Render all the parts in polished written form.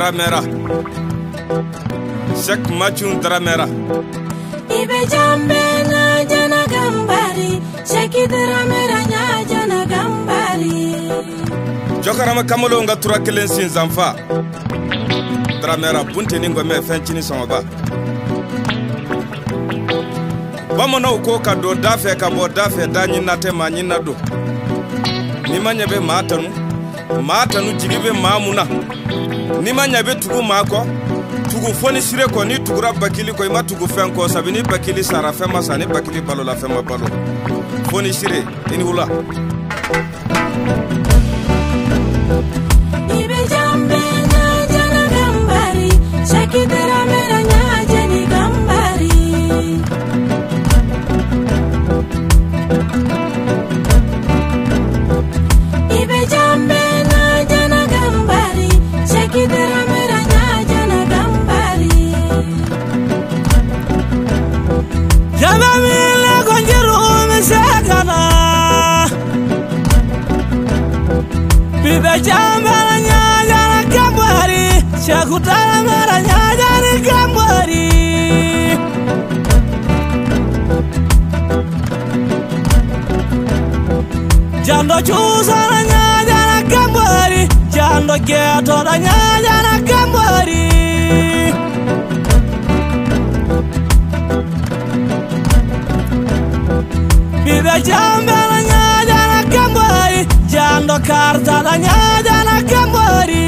Dramera Shek Machun Dramera Ibe jambe na jana gambari Sheki Dramera nya jana gambari Jokarama kamolo nga tura kelen sin zanfa Dramera bunte ningo me fenchini sonba Bamona uko ka do dafe ka bo dafe danyi nate manyina do Nimanya be matanu jigibe mamuna Nimanya be tugu mako tugu foni sire ko ni tugura bakili ko ima tugu fenko sabini bakili sara fema sani bakili balo la fema balo foni sire ini hula Ibe jambe na jana gambari Sheki Dramera nya jani gambari Ibe jambe na jana gambari Sheki Dramera nya jana gambari Jaba mile konjiru misakana Bibe jambe na nya jana gambari Sheku Dramera nya jana gambari Jando chusa na nya jana gambari Jando geto na nya jana gambari Bibe jambe na nya jana gambari Jando karta na nya jana gambari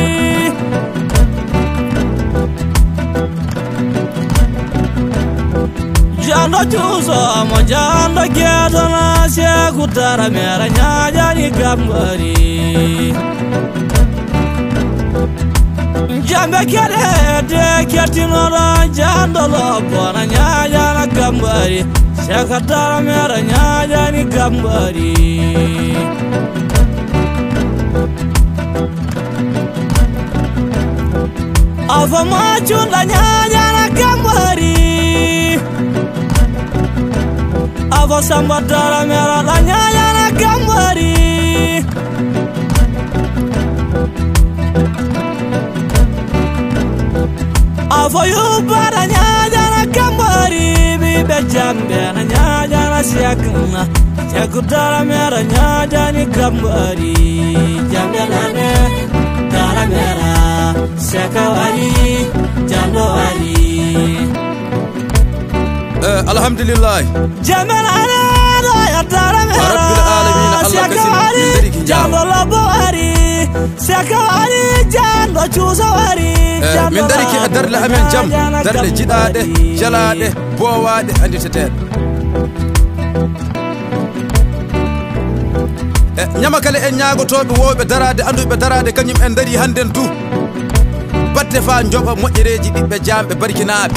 Jando chusa mo jando geto na Sheku Dramera nya jana gambari Jambe kere de kertino na jando lobo na nya jana gambari Sheku Dramera nya jana gambari Ava machunda nya jana gambari Ava Samba Dramera la nya jana gambari Ava Yuba nya jana gambari Bibe jambe na nya jana siakna Sheku Dramera nya jana gambari Jambe lane Dramera Sekawari Jando wari Alhamdulillah Jambe lane ya Dramera Rabbil alamin Allah kasim Jando labari Sekawari Jando chusawari min dariki adarle amen jam darle jidade jalade bowade andi tetel nyama kale en nyaagotobe wobe darade andube darade kanyum en dari handen tu batte fa njoba moƴƴereji dibbe jambe barkinaabe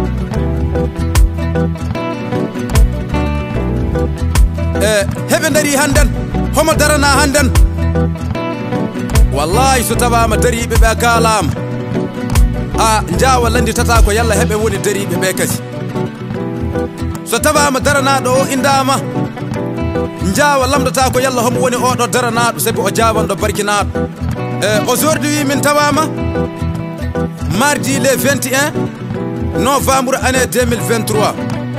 hebe dari handen homo darana handen wallahi so tabama daribe be kalam njaawa landi tata ko yalla hebe woni daribe be kasi so tabama daranaɗo o indama njaawa lamdata ko yalla homo woni oɗo daranaɗo sabi o jawanɗo barkinaɗo aujourd'hui min tawama mardi le 21 novembre année 2023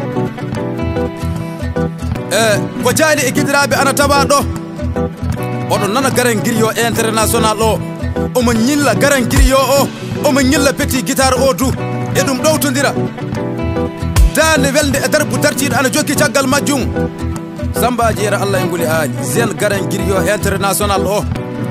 ko jaali e guiɗiraɓe ana tawa ɗo oɗon nana garan guiri o international o omo ñilla garan guiri o omo ñilla petit guitare o du e ɗum ɗowtodira dande welde e darbu dartiɗo ana jokki caggal majjum Samba Jeera Allah e nguli aali zen garan guiri o international o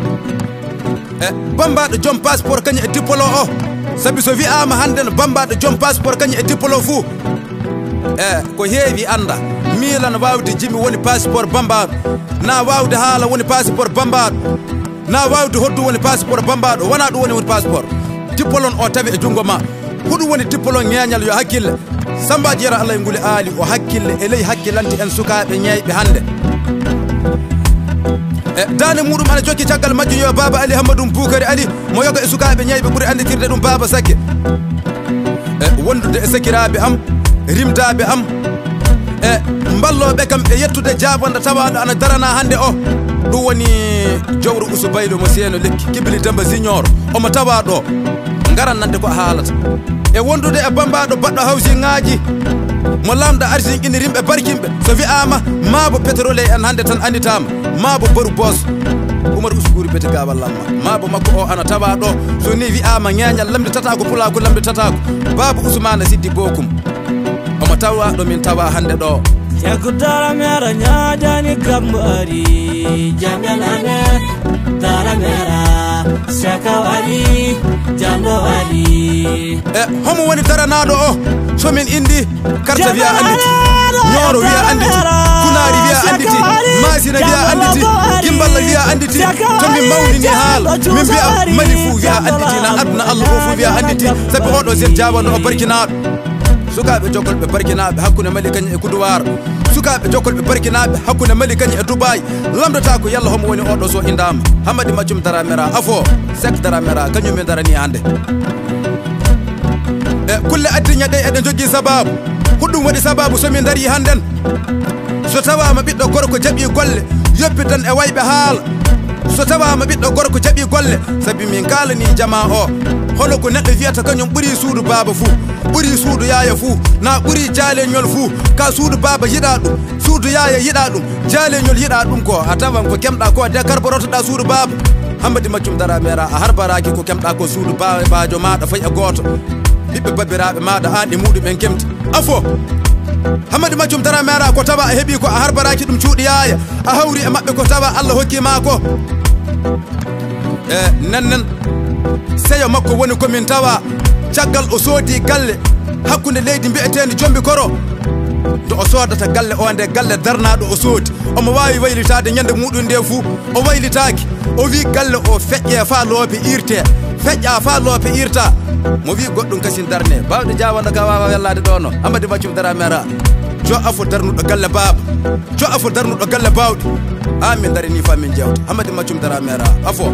bambaɗo joom passeport kañum e diplôme o sabi so wi'ama hande no bambaɗo joom passeport kañum e diplôme fou ko heewi anda milan wawde jimi woni passeport bambaɗo na wawde haala woni passeport bambaɗo na wawde hoddu woni passeport bambaɗo wona ɗum woni passeport diplôme o tawi e jungo ma huɗum woni diplôme ñeñal yo hakkille Samba Jeera Allah e nguli aali o hakkille e ley hakkilante en sukaɓe ñeyɓe hande dane muɗum ana jokki caggal majjum yo Baba Ali Hammadou Boukary Ali mo yoga e sukaɓe ñeyɓe ɓuuri anditirde ɗum Baba Sakke wondude e sakiraɓe am rimdaɓe am balloɓe kam e yettude jabonde tawaɗo ana darana hande o ɗum woni jowru usubaylo mo seeno lekki kibili damba junior omo tawa ɗo ngaran nande ko haalata e wondude e bambaɗo baɗɗo hawsi ŋaaji mo lamda argin ini rimɓe barkimɓe so wi'ama maabo pétrole en hande tan anditama maabo baru bos Oumar Ousgouri bete gawal lamma maabo makko o ana tawa ɗo so ni wi'ama ŋeñal lamde tata ko pula ko lamde tata ko baba Ousmane Siddi Bokum omo tawa ɗo min tawa hande ɗo Cheikh Daramera ñaajani gambari jambalane Daramera Seka wali jando wali homo woni daranaɗo o somin indi karta wiya anditi ñooro wiya anditi kunari wiya anditi masina wiya anditi gimballa wiya anditi tomin mawnini haala min mbiya mali fuu wiya anditi na aduna Allah o fuu wiya anditi sabi oɗo sen jawano o barkinaɗo sukaɓe jokkolɓe barkinaɓe hakkude mali kañum e Kudowar sukaɓe jokkolɓe barkinaɓe hakkude mali kañum e Dubai lamdata ko yalla homo woni oɗo so indama Hamady Mathium Daramera afo Sek Daramera kañum min darani hande kulle addiña ɗe eɗen jogui sababu huɗum waɗi sababu somin dari hannden so tawama ɓiɗɗo gorko jaaɓi golle yoppitan e wayɓe haala so tawama ɓiɗɗo gorko jaaɓi golle saabi min kalani jama o hono ko neɗɗo wiyata kañum ɓuuri suudu baba fuu ɓuuri suudu yaaya fuu na ɓuuri jaaleñol fuu ka suudu baba yiɗa ɗum suudu yaaya yiɗa ɗum jaaleñol yiɗa ɗum ko a tawan ko kemɗa ko de karborotoɗa suudu baba Hamady Mathium Daramera a harbaraki ko kemɗa ko suudu babajo maɗa fayi e goto ɓiɓɓe babiraɓe maɗa an e muɗum en kemti afo Hamady Mathium Daramera ko tawa a heeɓi ko a harbaraki ɗum cuuɗi yaaya a hawri e maɓɓe ko tawa Allah hokkima ko nannen seyo makko woni komin tawa caggal o soodi galle hakkude leydi mbi'etedi Jombi Koro nde o sodata galle o nde galle darnaɗo o soodi omo wawi waylitade ñande muɗum nde fuu o waylitaki o wi galle o feƴƴe fa loope irte feƴƴa fa loope irta mo wi goɗɗum kasin darne bawɗe jawanda ka wawa wellade ɗo no Hamady Mathium Daramera jo afo darnuɗo galle baba jo afo darnuɗo galle bawɗe min darini fa min jewta Hamady Mathium Daramera afo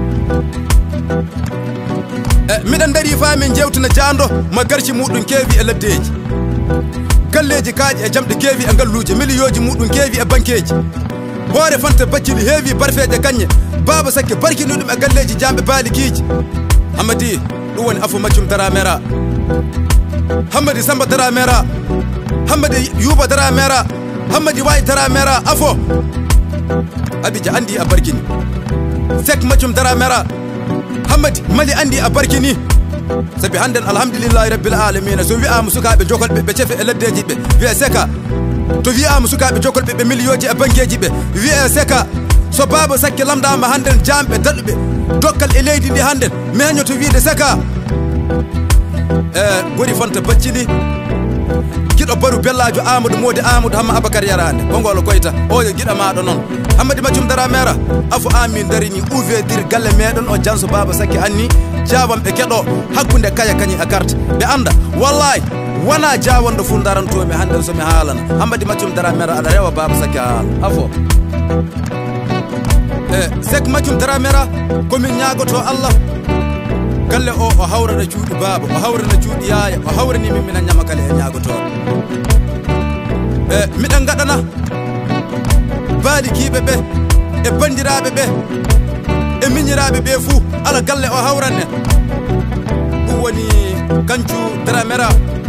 miɗen dari fa min jewtina jando ma garci muɗum keewi e laddeji galleji kaaƴi e jamɗe keewi e galluji milliyoji muɗum keewi e banqueji hoore fanta baccili heewi barfeje gagne baba sakke barkini ɗum e galleji jamɓe baalikiji Hamady ɗum woni afo Mathium Daramera Hamady Samba Daramera Hamady Yuba Daramera Hamady Wayi Daramera afo Abidja andi a barkini Sek Mathium Daramera Hamady mali andi a barkini sabi hannden alhamdulillahi rabbil alamina so wi'ama sukaɓe jokolɓe ɓe cefe e laddeji ɓe wiye Seka to wi'ama sukaɓe jokolɓe ɓe milliyoji e banqueji ɓe wiye Seka so baba sakke lamdama hannden jamɓe daɗuɓe dokkal e leydi ndi hannden meñoto wiide Seka gori fanta baccili giɗo baru bellajo Amadou Modi Amadou Hamma Abacar Yarande Kongolo Koyta oyo giɗa maɗo noon Hamady Mathium Daramera afo amin darini ouverture galle meɗen o janso baba sakke anni jawamɓe keɗo hakkude kaya kañi a carte ɓe anda wallahi wona jawonɗo fu darantomi hannden somi haalana Hamady Mathium Daramera aɗa rewa baba sakke haala afo Sek Mathium Daramera komin ñagoto Allah galle o hawrana cuuɗi baba o hawrana cuuɗi yaaya o hawrani min mina ñama kala e ñagotoɗo miɗen gaɗana baalikiɓe ɓe e bandiraɓe ɓe e miñiraɓe ɓe fuu ala galle o hawranne ɗum woni Kancu Daramera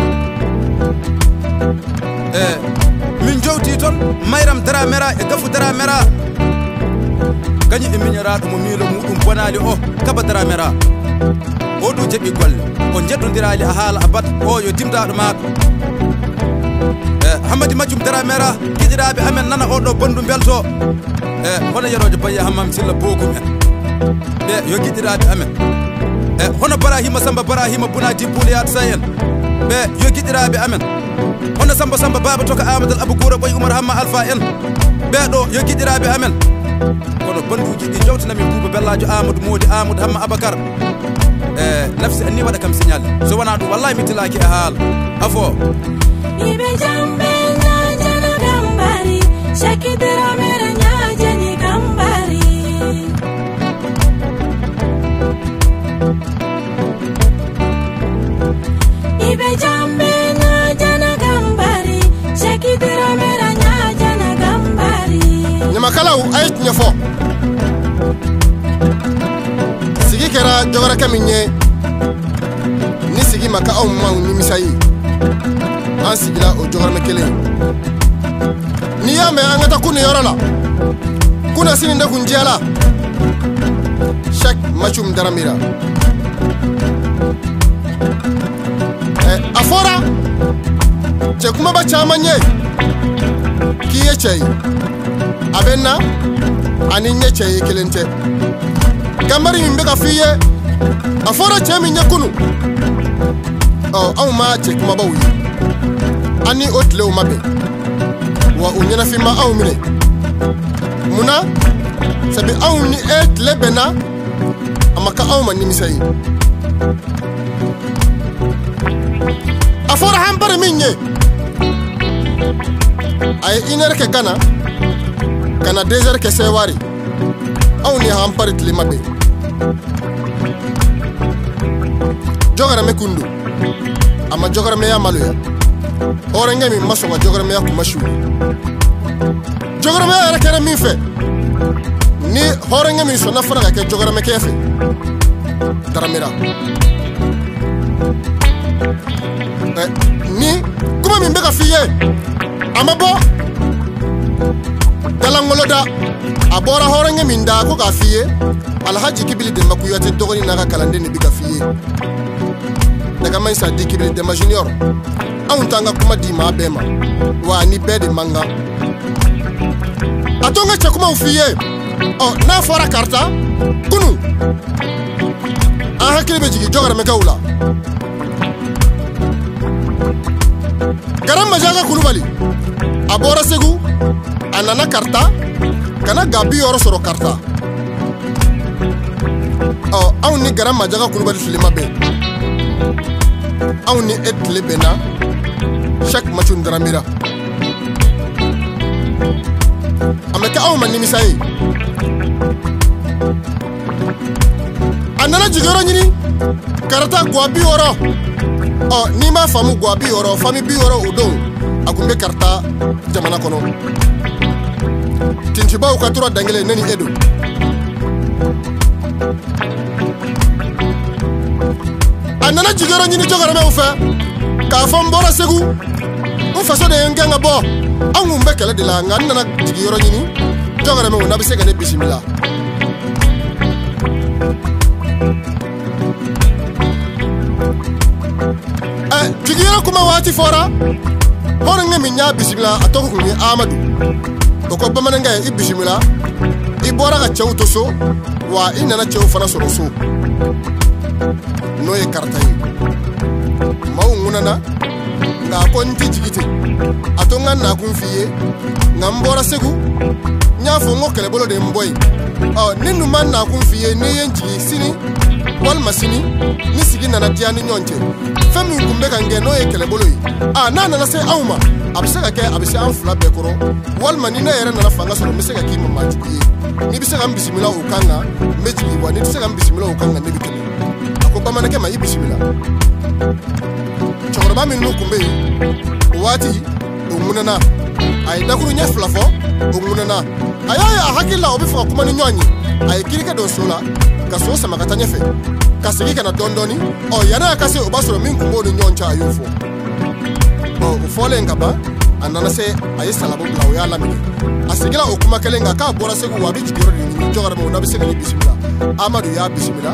min jowti toon Mayram Daramera e Gafu Daramera kañum e miñiraɗo mo miilo muɗum bonali o Kaba Daramera o ɗum jaɓi golle o jeddodirali a haala a bat o yo dimdaɗo maɗo Hamady Mathium Daramera giɗiraɓe amen nana oɗo bondu belto hono yerojo Bayya Hammam Silla Bokum en ɓe yo giɗiraɓe amen hono Barahima Samba Barahima Bunadi Bouleyat Say en ɓe yo giɗiraɓe amen hono Samba Baba Toka Amadou Abou Goura Boy Oumar Hamma Alpha en ɓeɗo yo giɗiraɓe amen kono banduji ɗi jawtinamin Bouba Bellajo Amadou Modi Amadou Hamma Abacar nafsi anni waɗa kam signal so wona ɗum wallahi mi tilaki e haala afo Ibe jambe ñaajana gambari Cheikh Daramera ñaajani gambari Ibe jambe ñaajana gambari Cheikh Daramera ñaajana gambari Nyama kala ɲɛfɔ sigi kɛra jɔgɔrɛkɛ min ye ni sigi ma ka anw ma nimisa ye an sigila o jɔgɔrɛmɛ kelen n'i y'a mɛn an ka taa kun yɔrɔ la kuna sini de kun jɛla chaque match min daramira a fɔra cɛ kumaba caman ye k'i ye cɛ ye a bɛ na ani ɲɛ cɛ ye kelen tɛ ganbari min bɛ ka f'i ye a fɔra cɛ min ye kunu anw ma cɛ kumabaw ye an ni o tilew ma bɛn wa o ɲɛnafin ma anw minɛ munna sabi anw ni e tile bɛnna a ma ka anw ma nimisa ye a fɔra hanbari min ye a ye 1 heure kɛ Gana ka na 2 heures kɛ Sewari anw ni hanbari tile ma bɛn jɔgɔrɛmɛ kun don a ma jɔgɔrɛmɛya maloya hɔrɔnkɛ min ma sɔn ka jɔgɔrɛmɛya kuma su jɔgɔrɛmɛya yɛrɛ kɛra min fɛ ni hɔrɔnkɛ min sɔnna fana ka kɛ jɔgɔrɛmɛkɛ fɛ daramira ni kuma min bɛ ka f'i ye a ma bɔ dalangolo da a bɔra hɔrɔnkɛ min da ko k'a f'i ye Alhaji Kibili Demba Kuyate dɔgɔnin n'a ka kalanden de bɛ ka f'i ye Dagama Sadi Kibili Demba Junior anw t'an ka kuma di maa bɛɛ ma wa ni bɛɛ de man kan a to n ka cɛ kumaw f'i ye n'a fɔra karita kunu an hakili bɛ jigin jɔgɔrɛmɛkɛw la Garan Majaga Kulubali a bɔra Segu a nana karita kana ga 60 sɔrɔ karita anw ni Garan Majaga Kulubali tile ma bɛn anw ni e tile bɛnna chaque match daramira a ma kɛ anw ma nimisa ye a nana jigiyɔrɔ ɲini karata guwa 60 n'i m'a faamu guwa 60 fami 60 o don a kun bɛ karita jamana kɔnɔ tintibaw ka tora dangele ne ni e don a nana jigiyɔrɔ ɲini jɔgɔrɛmɛw fɛ k'a fɔ n bɔra Segu n faso de ye n gɛn ka bɔ anw kun bɛ kɛlɛ de la nka n nana jigiyɔrɔ ɲini jɔgɔrɛmɛw n'a bɛ se ka ne bisimila jigiyɔrɔ kuma waati fɔra hɔrɔnkɛ min y'a bisimila a tɔgɔ kun ye Amadu o ko bamanankɛ i bisimila i bɔra ka cɛw to so wa i nana cɛw fana sɔrɔ so n'o ye karita ye maaw ŋunana nka a ko n tɛ jigi ten a to n ka nakun f'i ye nka n bɔra Segu n y'a fɔ n ko kɛlɛbolo de ye n bɔ yen ni dun ma nakun f'i ye n'i ye n jigi sini walima sini ni sigi nana diya ni ɲɔgɔn cɛ fɛn min kun bɛ ka n kɛ n'o ye kɛlɛbolo ye n'a nana se anw ma a bɛ se ka kɛ a bɛ se an fila bɛɛ kɔrɔ walima ni ne yɛrɛ nana fanga sɔrɔ n bɛ se ka k'i ma maajugu ye n'i bɛ se ka n bisimila o kan kan n bɛ jigin wa n'i tɛ se ka n bisimila o kan kan ne bɛ kɛlɛ a ko bamanankɛ ma i bisimila cɛkɔrɔba min n'u kun bɛ yen o waati o ŋunana a ye dakuru ɲɛ 2 fɔ o ŋunana a y'a ye a hakili la o bɛ fɛ ka kuma ni ɲɔgɔn ye a ye kirikɛ don so la ka so sama ka taa ɲɛfɛ ka segin ka na dɔɔni yan'a ka se o b'a sɔrɔ min kun b'o ni ɲɔgɔn cɛ a y'o fɔ o fɔlen ka ban a nana se a ye salabu bila o y'a laminɛ a segila o kuma kelen kan k'a bɔra Segu wa a bɛ jigiyɔrɔ de ɲini jɔgɔrɛmɛw n'a bɛ se ka ne bisimila Amadu y'a bisimila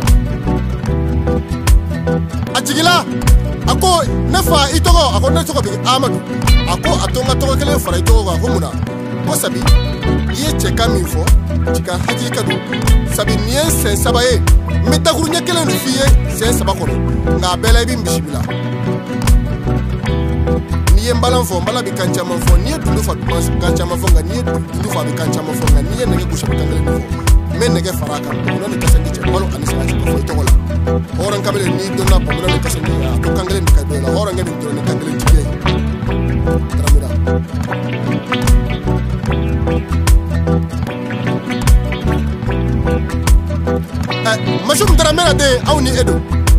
a jigila a ko ne fa i tɔgɔ a ko ne tɔgɔ bɛ Amadu a ko a to n ka tɔgɔ kelen fara i tɔgɔ kan ko munna ko sabi i ye cɛkan min fɔ cikan hakili ka don sabi nin ye sɛn 3 ye n bɛ dakuru ɲɛ kelen de f'i ye sɛn 3 kɔnɔ nka a bɛɛ la i bɛ n bisimila n'i ye n balan fɔ n bala bɛ kan caman fɔ n'i ye dundu fa kan caman fɔ nka n'i ye dundu fa bɛ kan caman fɔ nka n'i ye nɛgɛ gosi a bɛ kan kelen de fɔ n bɛ nɛgɛ fara a kan bamana ni kasɛngi cɛ balo ani sagati ka fɔ i tɔgɔ la hɔrɔn kabele n'i donna bamana ni kasɛngi a to kan kelen de ka don i la hɔrɔnkɛ min dɔrɔn ni kan kelen tigiya ye taramira Masum Daramera de aw ni Edo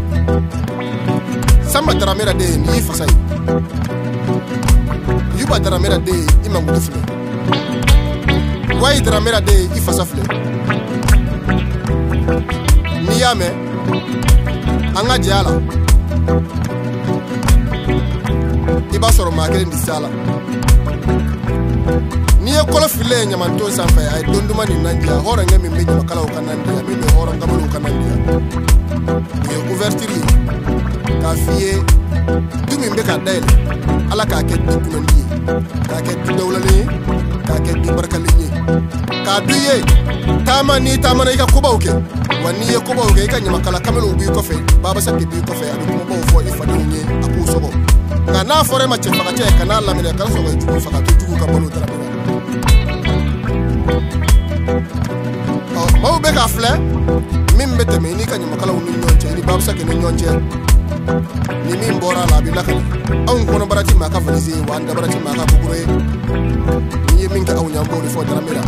Samba Daramera de ni fasa ye Yuba Daramera de ima ngudu filɛ Why Dramera de ifasafle Niyame Anga Diala Iba soro magere ndi sala Niye kola file nyamanto sanfa ay donduma ni nandia hora ngemi meji makala ukanandia mimi hora ngamalu ukanandia Ye ouverture ka fiye dumi mbeka daile ala ka ke dukunandi ka ke dawlani ka ke barkalini ka duye tama ni tama na ika kubauke wani ye kubauke ika nyamakala kamelo ubi kofe baba sakki bi kofe adu kuma bo fo ifade ni aku sobo nga na fore ma chefa ka che kana la mele ka so ga juku fa ka juku ka bolo dara mau beka fle mimbe te meni ka nyamakala unu nyonche ni baba sakki ni nyonche ni min bora la bi lakani an kono barati ma ka valize wanda barati ma ka bugure ni min ka awnya bo ni fo dara mera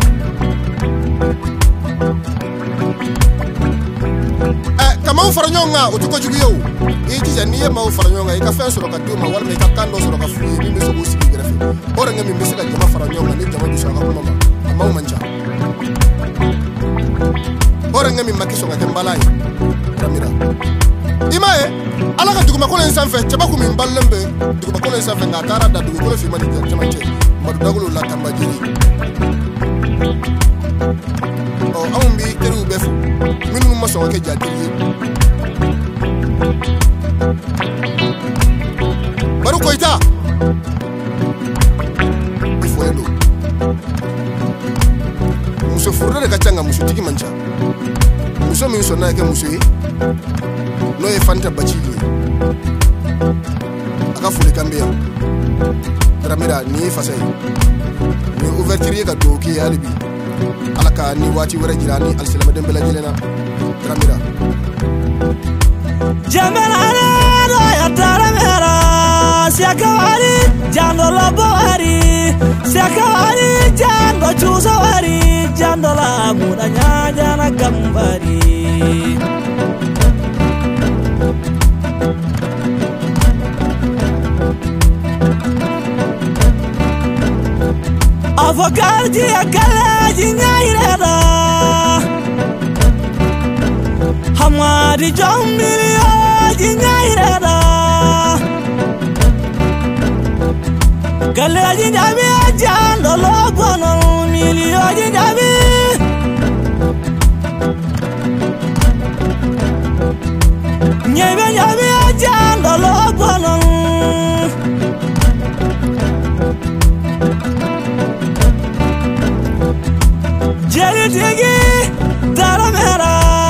kama ufaranyonga utuko jugiyo iji janiye ma ufaranyonga ika fen soro ka duma wala me ka kando soro ka fuye ni meso busi bi grefe ora ngami misika jama faranyonga ni jama du shaka kuma ma manja ora ngami makiso ga kembalai ramira imae ala ka duguma ko len sanfe chaba ku min ballembe duguma ko len sanfe nga tara da dugu ko le fi mani jama che madu dagulu la tambajiri awon bi teru befu minu mo so ke jadiri baru koita ifuelo muso furre de kachanga muso tiki mancha muso min so na ke muso yi no e fanta bachili aka fule kambia ramira ni fasai ni ouverture ga doki alibi alaka ni wati wara jirani alsalama dembela jelena ramira Jamela ya taramera siakawari jando labari siakawari jando chusawari jando la mudanya jana gambari Avocardi akala jinyaireda Hamadi jambiri jinyaireda Gale jinjabi jando lobono milio jinjabi Nyebe nyabi jando lobono Jeli tigi taramera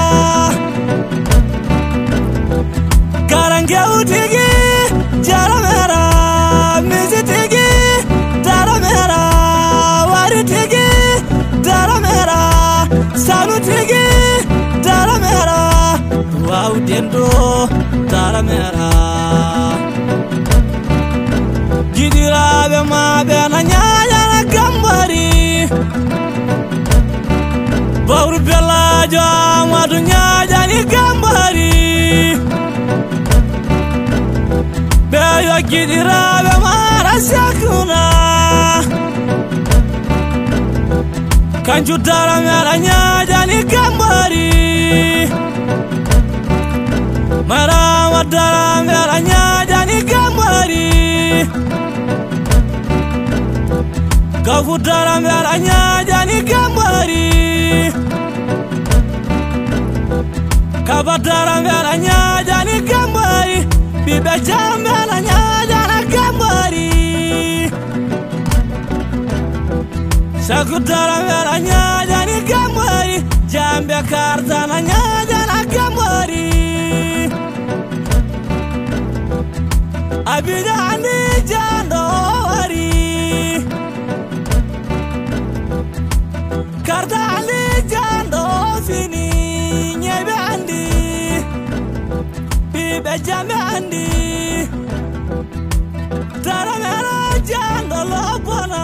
Karangeu tigi jaramera Mizi tigi taramera Wari tigi taramera Sanu tigi taramera Wow dendo taramera Gidira be ma be na nyanya na gambari Bauru bela jama dunya jani gambari Beyo gidira be mara sakuna Kanju dara meranya jani gambari Mara wadara meranya jani gambari Kafu dara meranya jani gambari Kabadara meranya jani gambari Bibe jamberanya jana gambari Sakudara meranya jani gambari Jambe kartananya jana gambari Abidani jandori Kartali jando fini nyebe andi Bibe jambe andi Taramera jando lopona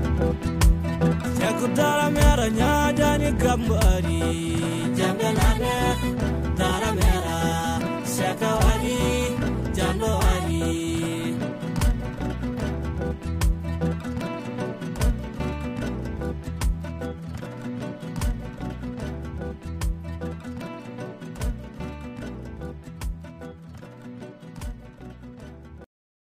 Seku taramera nyajani gambari Jambe lane